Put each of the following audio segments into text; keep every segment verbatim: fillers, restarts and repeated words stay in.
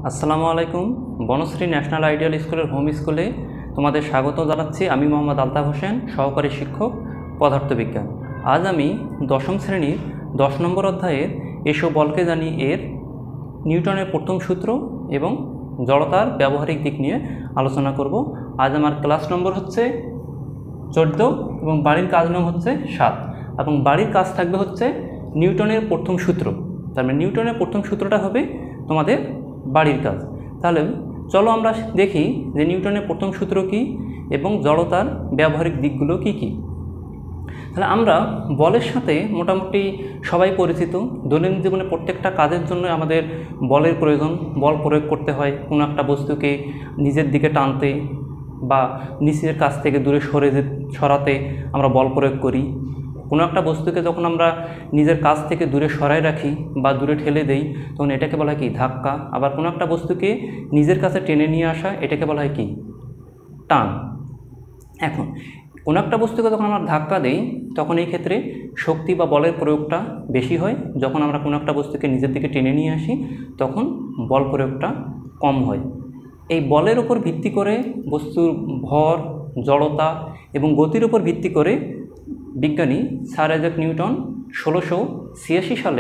আসসালামু আলাইকুম। Banasree national ideal স্কুলের হোম স্কুলে তোমাদের স্বাগত জানাচ্ছি। আমি মোহাম্মদ আলতাফ হোসেন, সহকারী শিক্ষক পদার্থবিজ্ঞান। আজ আমি দশম শ্রেণীর দশ নম্বর অধ্যায়ের এসো বলকে জানি এর নিউটনের প্রথম সূত্র এবং জড়তার ব্যবহারিক দিক নিয়ে আলোচনা করব। আজ আমার ক্লাস নম্বর হচ্ছে চোদ্দো এবং বাড়ির কাজ নম্বর হচ্ছে সাত, এবং বাড়ির কাজ থাকবে হচ্ছে নিউটনের প্রথম সূত্র। তার মানে নিউটনের প্রথম সূত্রটা হবে তোমাদের বাড়ির কাজ। তাহলে চলো আমরা দেখি যে নিউটনের প্রথম সূত্র কী এবং জড়তার ব্যবহারিক দিকগুলো কি কি। তাহলে আমরা বলের সাথে মোটামুটি সবাই পরিচিত। দৈনন্দিন জীবনে প্রত্যেকটা কাজের জন্য আমাদের বলের প্রয়োজন। বল প্রয়োগ করতে হয় কোনো একটা বস্তুকে নিজের দিকে টানতে বা নিচের কাছ থেকে দূরে সরে সরাতে আমরা বল প্রয়োগ করি। কোনো একটা বস্তুকে যখন আমরা নিজের কাছ থেকে দূরে সরাই রাখি বা দূরে ঠেলে দেই তখন এটাকে বলা হয় কি ধাক্কা। আবার কোনো একটা বস্তুকে নিজের কাছে টেনে নিয়ে আসা এটাকে বলা হয় কি টান। এখন কোনো একটা বস্তুকে যখন আমরা ধাক্কা দেই তখন এই ক্ষেত্রে শক্তি বা বলের প্রয়োগটা বেশি হয়। যখন আমরা কোনো একটা বস্তুকে নিজের দিকে টেনে নিয়ে আসি তখন বল প্রয়োগটা কম হয়। এই বলের উপর ভিত্তি করে বস্তুর ভর, জড়তা এবং গতির উপর ভিত্তি করে বিজ্ঞানী স্যার আইজ্যাক নিউটন ষোলোশো ছিয়াশি সালে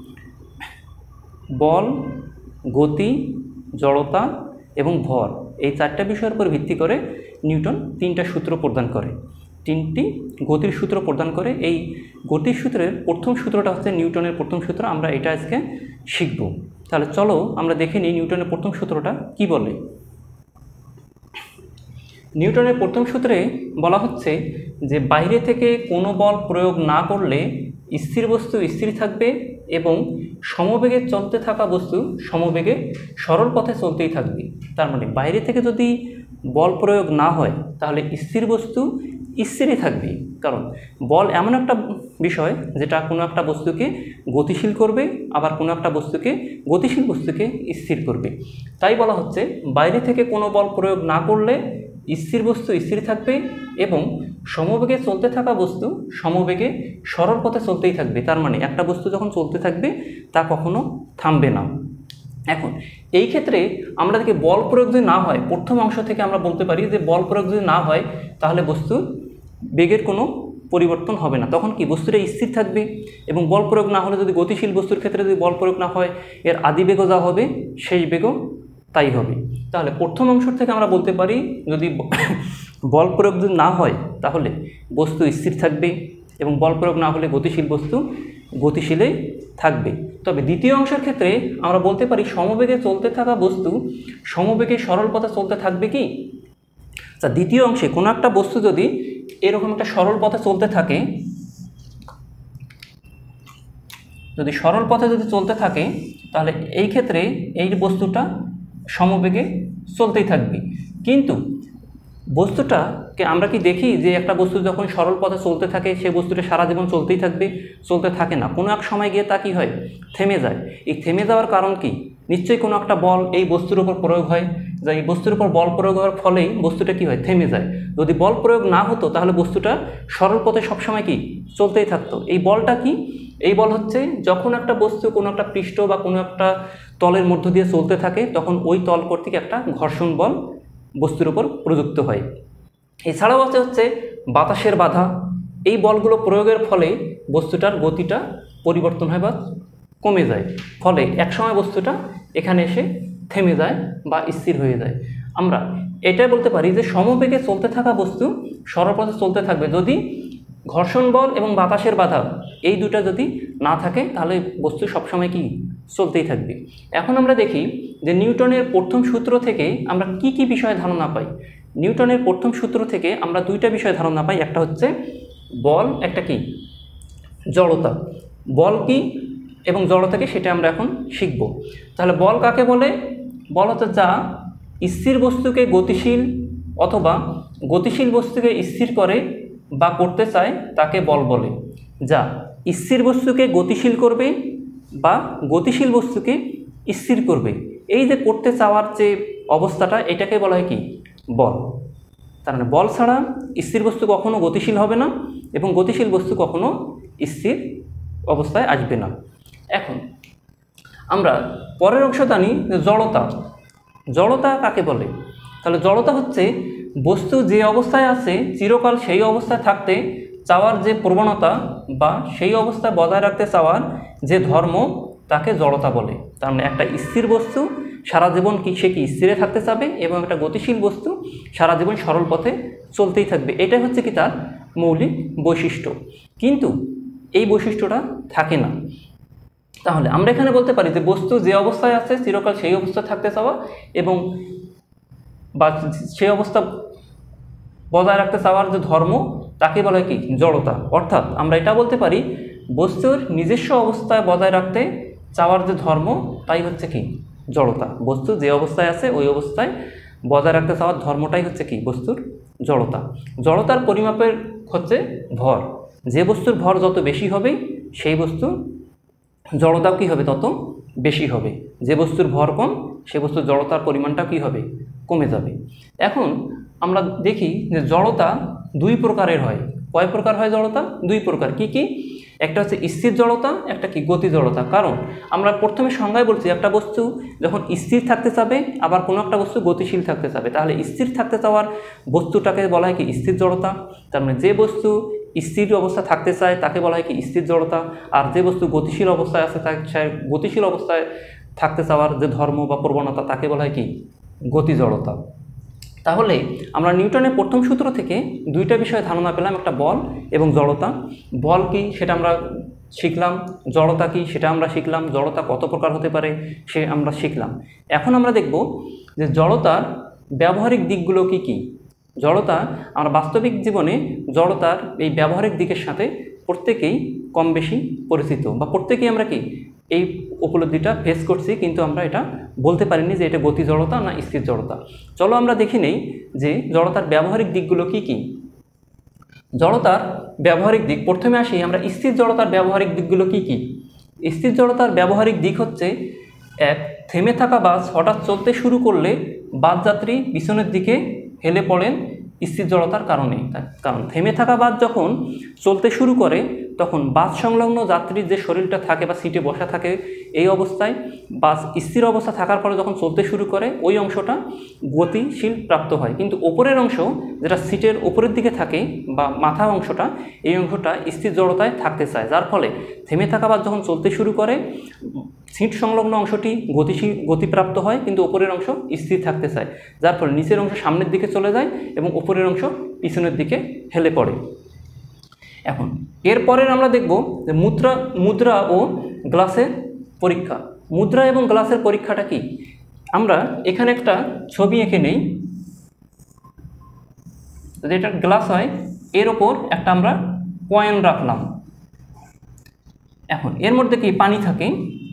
বল, গতি, জড়তা এবং ভর এই চারটা বিষয়ের উপর ভিত্তি করে নিউটন তিনটা সূত্র প্রদান করে, তিনটি গতির সূত্র প্রদান করে। এই গতির সূত্রের প্রথম সূত্রটা হচ্ছে নিউটনের প্রথম সূত্র। আমরা এটা আজকে শিখব। তাহলে চলো আমরা দেখে নিই নিউটনের প্রথম সূত্রটা কি বলে। নিউটনের প্রথম সূত্রে বলা হচ্ছে যে বাইরে থেকে কোনো বল প্রয়োগ না করলে স্থির বস্তু স্থির থাকবে এবং সমবেগে চলতে থাকা বস্তু সমবেগে সরল পথে চলতেই থাকবে। তার মানে বাইরে থেকে যদি বল প্রয়োগ না হয় তাহলে স্থির বস্তু স্থিরই থাকবে। কারণ বল এমন একটা বিষয় যেটা কোনো একটা বস্তুকে গতিশীল করবে, আবার কোনো একটা বস্তুকে গতিশীল বস্তুকে স্থির করবে। তাই বলা হচ্ছে বাইরে থেকে কোনো বল প্রয়োগ না করলে স্থির বস্তু স্থির থাকবে এবং সমবেগে চলতে থাকা বস্তু সমবেগে সরল পথে চলতেই থাকবে। তার মানে একটা বস্তু যখন চলতে থাকবে তা কখনো থামবে না। এখন এই ক্ষেত্রে আমরা দেখি বল প্রয়োগ যদি না হয়, প্রথম অংশ থেকে আমরা বলতে পারি যে বল প্রয়োগ যদি না হয় তাহলে বস্তু বেগের কোনো পরিবর্তন হবে না, তখন কি বস্তুটা স্থির থাকবে। এবং বল প্রয়োগ না হলে যদি গতিশীল বস্তুর ক্ষেত্রে যদি বল প্রয়োগ না হয় এর আদি বেগও যা হবে শেষ বেগও তাই হবে। তাহলে প্রথম অংশ থেকে আমরা বলতে পারি যদি বল প্রয়োগ যদি না হয় তাহলে বস্তু স্থির থাকবে এবং বল প্রয়োগ না হলে গতিশীল বস্তু গতিশীলেই থাকবে। তবে দ্বিতীয় অংশের ক্ষেত্রে আমরা বলতে পারি সমবেগে চলতে থাকা বস্তু সমবেগে সরল পথে চলতে থাকবে কি। তা দ্বিতীয় অংশে কোনো একটা বস্তু যদি এরকম একটা সরল পথে চলতে থাকে, যদি সরল পথে যদি চলতে থাকে তাহলে এই ক্ষেত্রে এই বস্তুটা সমবেগে চলতেই থাকবে। কিন্তু বস্তুটাকে আমরা কি দেখি যে একটা বস্তু যখন সরল পথে চলতে থাকে সে বস্তুটা সারা জীবন চলতেই থাকবে? চলতে থাকে না, কোনো এক সময় গিয়ে তা কী হয়, থেমে যায়। এই থেমে যাওয়ার কারণ কি? নিশ্চয়ই কোনো একটা বল এই বস্তুর উপর প্রয়োগ হয়, যা এই বস্তুর উপর বল প্রয়োগ হওয়ার ফলেই বস্তুটা কী হয়, থেমে যায়। যদি বল প্রয়োগ না হতো তাহলে বস্তুটা সরল পথে সবসময় কি চলতেই থাকতো। এই বলটা কি? এই বল হচ্ছে যখন একটা বস্তু কোনো একটা পৃষ্ঠ বা কোনো একটা তলের মধ্য দিয়ে চলতে থাকে তখন ওই তল কর্তৃক একটা ঘর্ষণ বল বস্তুর উপর প্রযুক্ত হয়। এছাড়াও আছে হচ্ছে বাতাসের বাধা। এই বলগুলো প্রয়োগের ফলে বস্তুটার গতিটা পরিবর্তন হয় বা কমে যায়, ফলে একসময় বস্তুটা এখানে এসে থেমে যায় বা স্থির হয়ে যায়। আমরা এটাই বলতে পারি যে সমবেগে চলতে থাকা বস্তু সরল পথে চলতে থাকবে যদি ঘর্ষণ বল এবং বাতাসের বাধা এই দুটা যদি না থাকে তাহলে বস্তু সবসময় কি চলতেই থাকবে। এখন আমরা দেখি যে নিউটনের প্রথম সূত্র থেকে আমরা কি কি বিষয়ে ধারণা পাই। নিউটনের প্রথম সূত্র থেকে আমরা দুইটা বিষয়ে ধারণা পাই, একটা হচ্ছে বল, একটা কি জড়তা। বল কি এবং জড়তা কি সেটা আমরা এখন শিখব। তাহলে বল কাকে বলে? বল হচ্ছে যা স্থির বস্তুকে গতিশীল অথবা গতিশীল বস্তুকে স্থির করে বা করতে চায় তাকে বল বলে। যা স্থির বস্তুকে গতিশীল করবে বা গতিশীল বস্তুকে স্থির করবে, এই যে করতে চাওয়ার যে অবস্থাটা এটাকে বলা হয় কি বল। তার মানে বল ছাড়া স্থির বস্তু কখনো গতিশীল হবে না এবং গতিশীল বস্তু কখনো স্থির অবস্থায় আসবে না। এখন আমরা পরের অংশ জানি যে জড়তা। জড়তা কাকে বলে? তাহলে জড়তা হচ্ছে বস্তু যে অবস্থায় আছে চিরকাল সেই অবস্থায় থাকতে চাওয়ার যে প্রবণতা বা সেই অবস্থায় বজায় রাখতে চাওয়ার যে ধর্ম, তাকে জড়তা বলে। তার মানে একটা স্থির বস্তু সারা জীবন কি সে কি স্থিরে থাকতে চাবে, এবং একটা গতিশীল বস্তু সারা জীবন সরল পথে চলতেই থাকবে। এটাই হচ্ছে কি তার মৌলিক বৈশিষ্ট্য। কিন্তু এই বৈশিষ্ট্যটা থাকে না। তাহলে আমরা এখানে বলতে পারি যে বস্তু যে অবস্থায় আছে চিরকাল সেই অবস্থায় থাকতে চাওয়া এবং বা সেই অবস্থা বজায় রাখতে চাওয়ার যে ধর্ম, তাকে বলা হয় কি জড়তা। অর্থাৎ আমরা এটা বলতে পারি বস্তুর নিজস্ব অবস্থায় বজায় রাখতে চাওয়ার যে ধর্ম, তাই হচ্ছে কি জড়তা। বস্তু যে অবস্থায় আছে ওই অবস্থায় বজায় রাখতে চাওয়ার ধর্মটাই হচ্ছে কি বস্তুর জড়তা। জড়তার পরিমাপের হচ্ছে ভর। যে বস্তুর ভর যত বেশি হবে সেই বস্তু জড়তাও কী হবে তত বেশি হবে। যে বস্তুর ভর কম সে বস্তুর জড়তার পরিমাণটাও কী হবে কমে যাবে। এখন আমরা দেখি যে জড়তা দুই প্রকারের হয়। কয় প্রকার হয় জড়তা? দুই প্রকার। কি কি? একটা হচ্ছে স্থির জড়তা, একটা কি গতি জড়তা। কারণ আমরা প্রথমে সংজ্ঞায় বলছি একটা বস্তু যখন স্থির থাকতে চাবে আবার কোনো একটা বস্তু গতিশীল থাকতে চাবে, তাহলে স্থির থাকতে চাওয়ার বস্তুটাকে বলা হয় কি স্থির জড়তা। তার মানে যে বস্তু স্থির অবস্থা থাকতে চায় তাকে বলা হয় কি স্থির জড়তা। আর যে বস্তু গতিশীল অবস্থায় আছে তাকে গতিশীল অবস্থায় থাকতে চাওয়ার যে ধর্ম বা প্রবণতা, তাকে বলা হয় কি গতি জড়তা। তাহলে আমরা নিউটনের প্রথম সূত্র থেকে দুইটা বিষয়ে ধারণা পেলাম, একটা বল এবং জড়তা। বল কি সেটা আমরা শিখলাম, জড়তা কি সেটা আমরা শিখলাম, জড়তা কত প্রকার হতে পারে সে আমরা শিখলাম। এখন আমরা দেখব যে জড়তার ব্যবহারিক দিকগুলো কি কি। জড়তা আমরা বাস্তবিক জীবনে জড়তার এই ব্যবহারিক দিকের সাথে প্রত্যেকেই কম বেশি পরিচিত, বা প্রত্যেকেই আমরা কি এই উপলব্ধিটা ফেস করছি, কিন্তু আমরা এটা বলতে পারিনি যে এটা গতি জড়তা না স্থির জড়তা। চলো আমরা দেখে নেই যে জড়তার ব্যবহারিক দিকগুলো কি কি। জড়তার ব্যবহারিক দিক, প্রথমে আসি আমরা স্থির জড়তার ব্যবহারিক দিকগুলো কি কি। স্থির জড়তার ব্যবহারিক দিক হচ্ছে এক, থেমে থাকা বাস হঠাৎ চলতে শুরু করলে বাসযাত্রী পিছনের দিকে হেলে পড়েন স্থির জড়তার কারণে। কারণ থেমে থাকা বাস যখন চলতে শুরু করে তখন বাস সংলগ্ন যাত্রীর যে শরীরটা থাকে বা সিটে বসা থাকে, এই অবস্থায় বাস স্থির অবস্থা থাকার পরে যখন চলতে শুরু করে ওই অংশটা গতিশীল প্রাপ্ত হয়। কিন্তু ওপরের অংশ যেটা সিটের ওপরের দিকে থাকে বা মাথা অংশটা, এই অংশটা স্থির জড়তায় থাকতে চায়, যার ফলে থেমে থাকা বাস যখন চলতে শুরু করে সিট সংলগ্ন অংশটি গতিশীল গতিপ্রাপ্ত হয়, কিন্তু ওপরের অংশ স্থির থাকতে চায়, যার ফলে নিচের অংশ সামনের দিকে চলে যায় এবং উপরের অংশ পিছনের দিকে হেলে পড়ে। এখন এরপরের আমরা দেখব যে মুদ্রা মুদ্রা ও গ্লাসের পরীক্ষা। মুদ্রা এবং গ্লাসের পরীক্ষাটা কি? আমরা এখানে একটা ছবি এঁকে নেই। যদি এটা গ্লাস হয়, এর ওপর একটা আমরা কয়েন রাখলাম। এখন এর মধ্যে কি পানি থাকে।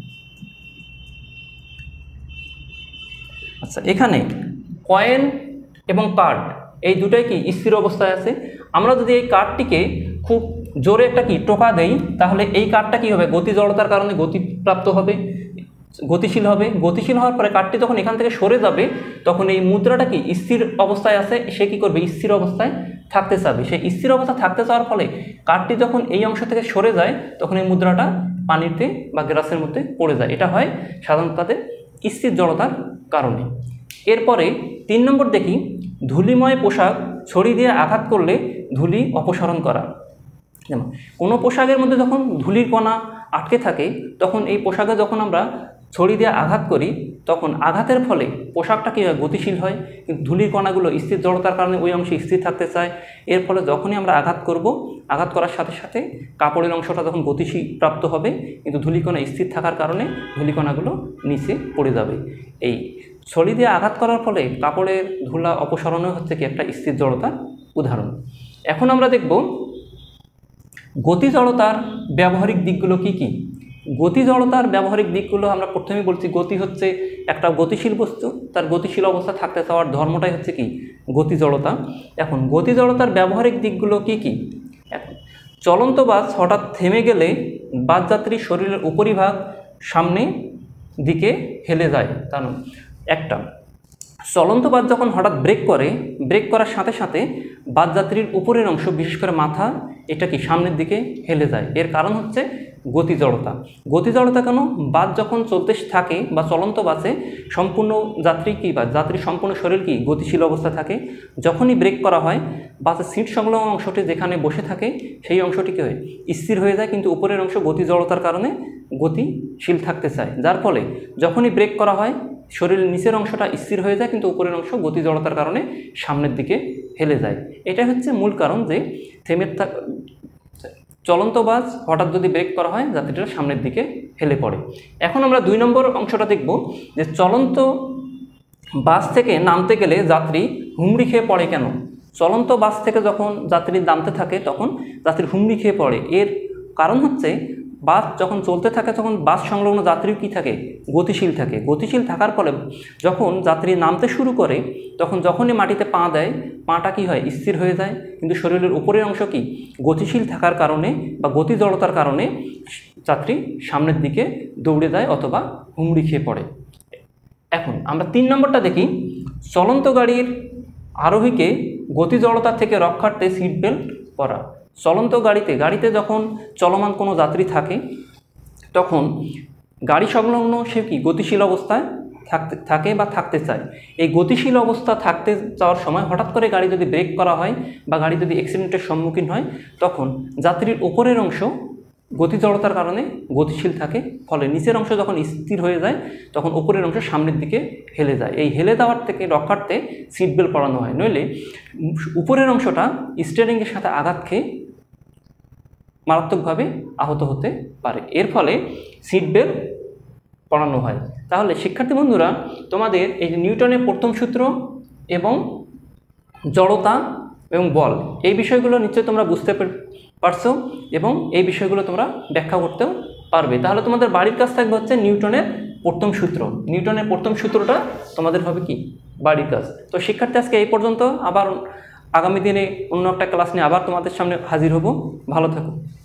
আচ্ছা, এখানে কয়েন এবং কার্ড এই দুটাই কি স্থির অবস্থায় আছে। আমরা যদি এই কার্ডটিকে খুব জোরে একটা কি টোকা দেই, তাহলে এই কার্ডটা কি হবে গতি জড়তার কারণে গতিপ্রাপ্ত হবে, গতিশীল হবে। গতিশীল হওয়ার পরে কার্ডটি যখন এখান থেকে সরে যাবে তখন এই মুদ্রাটা কি স্থির অবস্থায় আছে, সে কি করবে স্থির অবস্থায় থাকতে চাবে। সেই স্থির অবস্থায় থাকতে চাওয়ার ফলে কার্ডটি যখন এই অংশ থেকে সরে যায় তখন এই মুদ্রাটা পানিতে বা গ্লাসের মধ্যে পড়ে যায়। এটা হয় সাধারণত তাদের স্থির জড়তার কারণে। এরপরে তিন নম্বর দেখি ধূলিময় পোশাক ছড়ি দিয়ে আঘাত করলে ধূলি অপসারণ করা। যেমন কোনো পোশাকের মধ্যে যখন ধূলির কণা আটকে থাকে তখন এই পোশাকে যখন আমরা ছড়ি দিয়ে আঘাত করি তখন আঘাতের ফলে পোশাকটা কী হয় গতিশীল হয়, কিন্তু ধূলির কণাগুলো স্থির জড়তার কারণে ওই অংশে স্থির থাকতে চায়। এর ফলে যখনই আমরা আঘাত করব, আঘাত করার সাথে সাথে কাপড়ের অংশটা যখন গতিশীল প্রাপ্ত হবে, কিন্তু ধূলিকণা স্থির থাকার কারণে ধূলিকণাগুলো নিচে পড়ে যাবে। এই ছড়ি দিয়ে আঘাত করার ফলে কাপড়ের ধুলা অপসারণও হচ্ছে কি একটা স্থির জড়তার উদাহরণ। এখন আমরা দেখব গতি জড়তার ব্যবহারিক দিকগুলো কি কি। গতি জড়তার ব্যবহারিক দিকগুলো আমরা প্রথমেই বলছি, গতি হচ্ছে একটা গতিশীল বস্তু, তার গতিশীল অবস্থা থাকতে চাওয়ার ধর্মটাই হচ্ছে কি গতি জড়তা। এখন গতি জড়তার ব্যবহারিক দিকগুলো কি কি। এখন চলন্ত বাস হঠাৎ থেমে গেলে বাসযাত্রীর শরীরের উপরিভাগ সামনে দিকে হেলে যায়। কারণ একটা চলন্ত বাস যখন হঠাৎ ব্রেক করে, ব্রেক করার সাথে সাথে বাসযাত্রীর উপরের অংশ বিশেষ করে মাথা এটা কি সামনের দিকে হেলে যায়। এর কারণ হচ্ছে গতি জড়তা। গতি জড়তা কেন? বাস যখন চলতে থাকে বা চলন্ত বাসে সম্পূর্ণ যাত্রী কি বা যাত্রীর সম্পূর্ণ শরীর কি গতিশীল অবস্থা থাকে। যখনই ব্রেক করা হয় বাসের সিট সংলগ্ন অংশটি যেখানে বসে থাকে সেই অংশটি কি হয় স্থির হয়ে যায়, কিন্তু উপরের অংশ গতি জড়তার কারণে গতিশীল থাকতে চায়, যার ফলে যখনই ব্রেক করা হয় শরীরের নিচের অংশটা স্থির হয়ে যায়, কিন্তু উপরের অংশ গতি জড়তার কারণে সামনের দিকে হেলে যায়। এটা হচ্ছে মূল কারণ যে থেমে থাক চলন্ত বাস হঠাৎ যদি ব্রেক করা হয় যাত্রীরা সামনের দিকে হেলে পড়ে। এখন আমরা দুই নম্বর অংশটা দেখব যে চলন্ত বাস থেকে নামতে গেলে যাত্রী হুমড়ি খেয়ে পড়ে কেন। চলন্ত বাস থেকে যখন যাত্রী নামতে থাকে তখন যাত্রী হুমড়ি খেয়ে পড়ে। এর কারণ হচ্ছে বাস যখন চলতে থাকে তখন বাস সংলগ্ন যাত্রী কী থাকে গতিশীল থাকে। গতিশীল থাকার ফলে যখন যাত্রী নামতে শুরু করে তখন যখনই মাটিতে পা দেয় পাটা কি হয় স্থির হয়ে যায়, কিন্তু শরীরের উপরের অংশ কি গতিশীল থাকার কারণে বা গতি জড়তার কারণে যাত্রী সামনের দিকে দৌড়ে যায় অথবা হুমড়ি খেয়ে পড়ে। এখন আমরা তিন নম্বরটা দেখি, চলন্ত গাড়ির আরোহীকে গতি জড়তা থেকে রক্ষার্থে সিট বেল্ট পরা। চলন্ত গাড়িতে গাড়িতে যখন চলমান কোনো যাত্রী থাকে তখন গাড়ি সংলগ্ন সে কি গতিশীল অবস্থায় থাকতে থাকে বা থাকতে চায়। এই গতিশীল অবস্থা থাকতে যাওয়ার সময় হঠাৎ করে গাড়ি যদি ব্রেক করা হয় বা গাড়ি যদি অ্যাক্সিডেন্টের সম্মুখীন হয় তখন যাত্রীর উপরের অংশ গতি জড়তার কারণে গতিশীল থাকে, ফলে নিচের অংশ যখন স্থির হয়ে যায় তখন উপরের অংশ সামনের দিকে হেলে যায়। এই হেলে দেওয়ার থেকে রক্ষার্থে সিট বেল্ট পরানো হয়, নইলে উপরের অংশটা স্টিয়ারিংয়ের সাথে আঘাত খেয়ে মারাত্মকভাবে আহত হতে পারে। এর ফলে সিট বেল্ট পরানো হয়। তাহলে শিক্ষার্থী বন্ধুরা, তোমাদের এই যে নিউটনের প্রথম সূত্র এবং জড়তা এবং বল এই বিষয়গুলো নিশ্চয়ই তোমরা বুঝতে পারছো এবং এই বিষয়গুলো তোমরা ব্যাখ্যা করতেও পারবে। তাহলে তোমাদের বাড়ির কাজ থাকবে হচ্ছে নিউটনের প্রথম সূত্র। নিউটনের প্রথম সূত্রটা তোমাদের হবে কি বাড়ির কাজ। তো শিক্ষার্থী আজকে এই পর্যন্ত, আবার আগামী দিনে অন্য একটা ক্লাস নিয়ে আবার তোমাদের সামনে হাজির হব। ভালো থাকো।